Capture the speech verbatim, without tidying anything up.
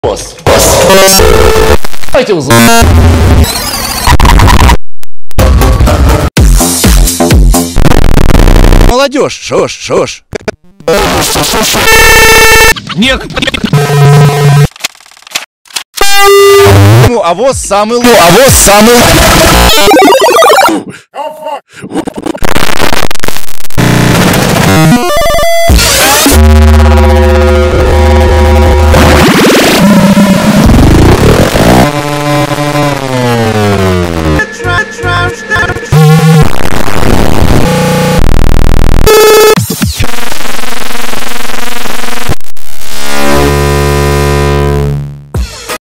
Вас. Давайте узнаем. Молодежь, шош, шош. Нет. Ну, а вот самый лучший. А вот самый